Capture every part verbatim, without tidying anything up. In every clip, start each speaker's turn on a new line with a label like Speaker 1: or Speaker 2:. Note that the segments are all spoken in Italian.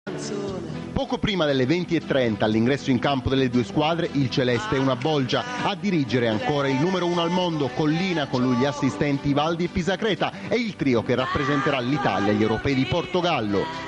Speaker 1: Poco prima delle venti e trenta, all'ingresso in campo delle due squadre, il celeste è una bolgia. A dirigere ancora il numero uno al mondo, Collina, con lui gli assistenti Valdi e Pisacreta, e il trio che rappresenterà l'Italia agli europei di Portogallo.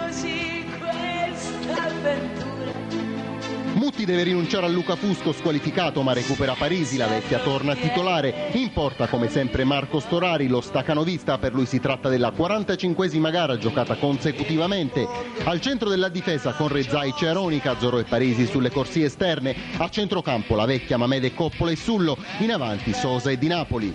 Speaker 1: Mutti deve rinunciare a Luca Fusco, squalificato, ma recupera Parisi, la vecchia torna titolare. In porta come sempre Marco Storari, lo stacanovista, per lui si tratta della quarantacinquesima gara giocata consecutivamente. Al centro della difesa con Rezzaic e Aronica, Zorro e Parisi sulle corsie esterne. A centrocampo la vecchia Mamede, Coppola e Sullo, in avanti Sosa e Di Napoli.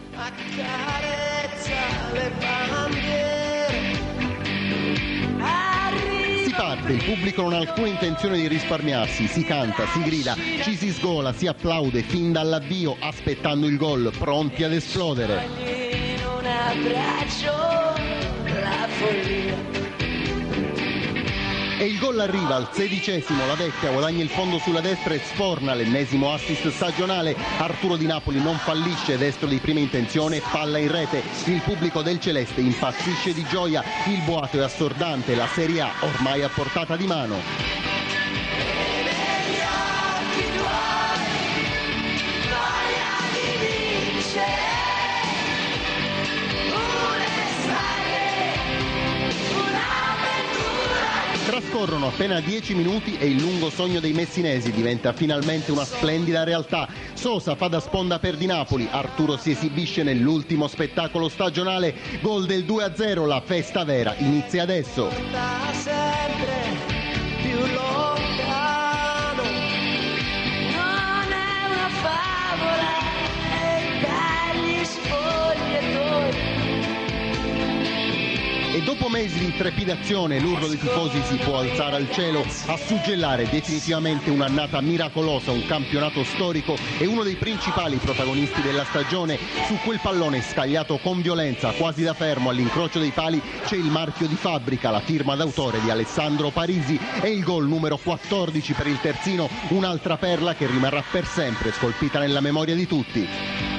Speaker 1: Parte, il pubblico non ha alcuna intenzione di risparmiarsi, si canta, si grida, ci si sgola, si applaude fin dall'avvio, aspettando il gol, pronti ad esplodere. Un abbraccio, la follia. E il gol arriva al sedicesimo, la vecchia guadagna il fondo sulla destra e sforna l'ennesimo assist stagionale. Arturo Di Napoli non fallisce, destro di prima intenzione, palla in rete. Il pubblico del celeste impazzisce di gioia, il boato è assordante, la Serie A ormai a portata di mano. Trascorrono appena dieci minuti e il lungo sogno dei messinesi diventa finalmente una splendida realtà. Sosa fa da sponda per Di Napoli, Arturo si esibisce nell'ultimo spettacolo stagionale, gol del due a zero, la festa vera inizia adesso. E dopo mesi di trepidazione l'urlo dei tifosi si può alzare al cielo a suggellare definitivamente un'annata miracolosa, un campionato storico e uno dei principali protagonisti della stagione. Su quel pallone scagliato con violenza, quasi da fermo all'incrocio dei pali, c'è il marchio di fabbrica, la firma d'autore di Alessandro Parisi e il gol numero quattordici per il terzino, un'altra perla che rimarrà per sempre scolpita nella memoria di tutti.